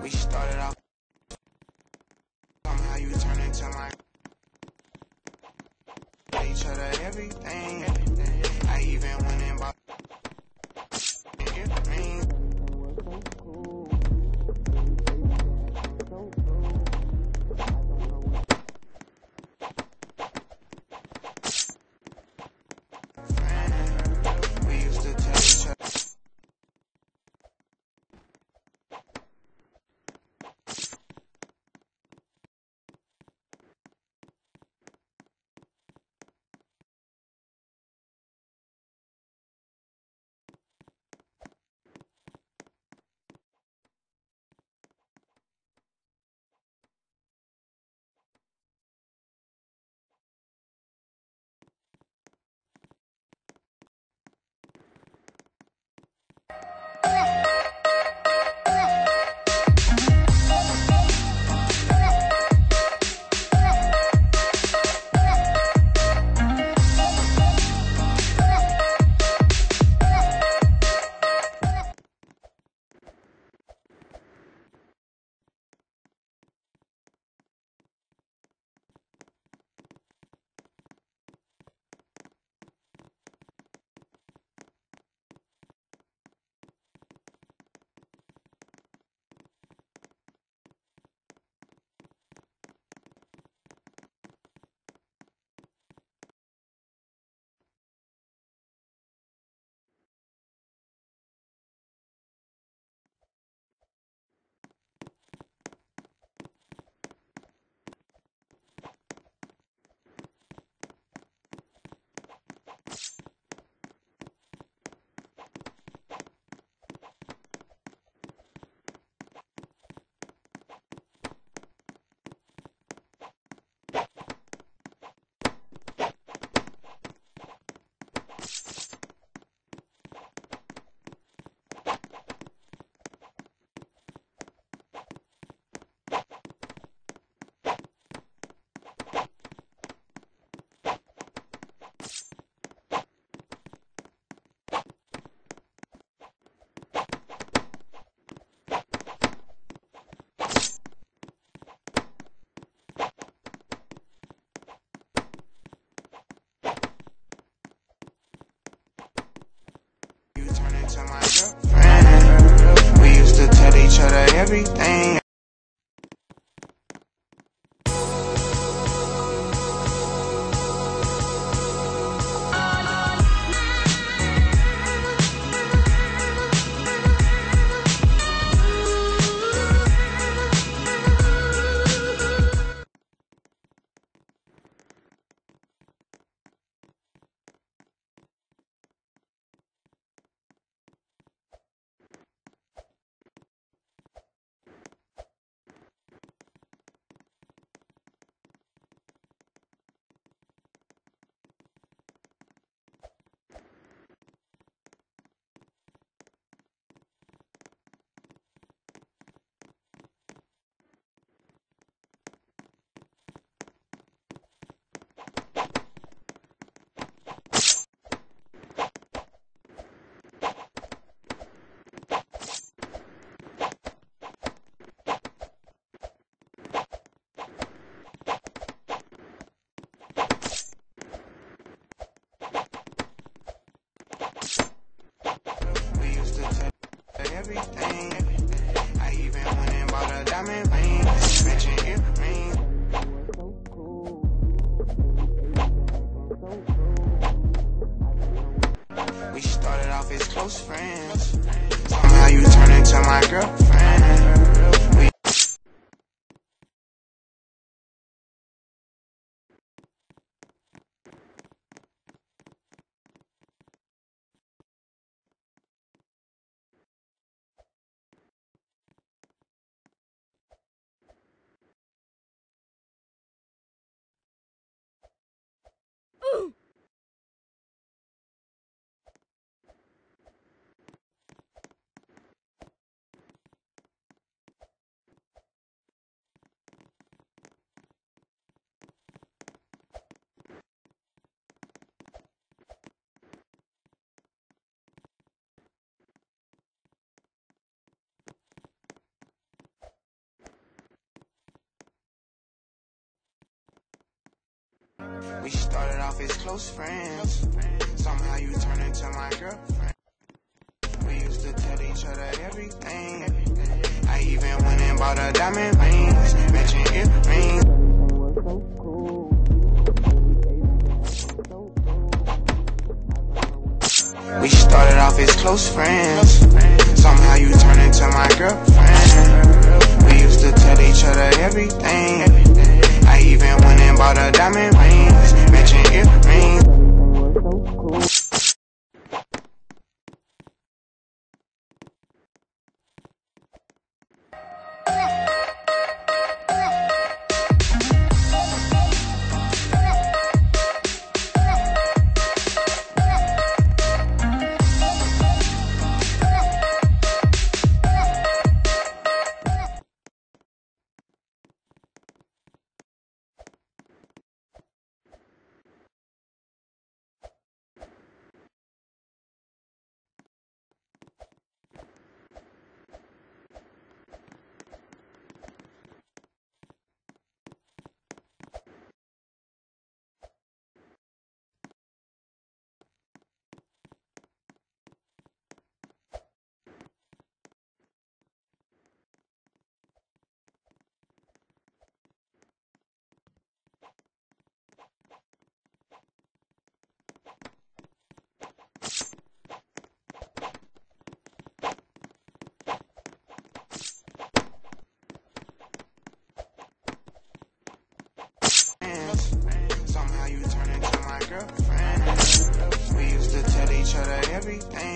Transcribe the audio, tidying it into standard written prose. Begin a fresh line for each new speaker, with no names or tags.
We started off, somehow you turn into my each other everything. I even went and bought earrings. We used to tell each other. You turn into my girlfriend. We used to tell each other everything. We used to tell everything. I even went and bought a diamond ring, matching earrings. We started off as close friends. Somehow you turn into my girlfriend. We We started off as close friends. Somehow you turned into my girlfriend. We used to tell each other everything. I even went and bought a diamond rings, matching earrings. We started off as close friends. Somehow you turned into my girlfriend. We used to tell each other everything. I even went and bought a diamond rings, matching earrings. Somehow you turned into my girlfriend. We used to tell each other everything.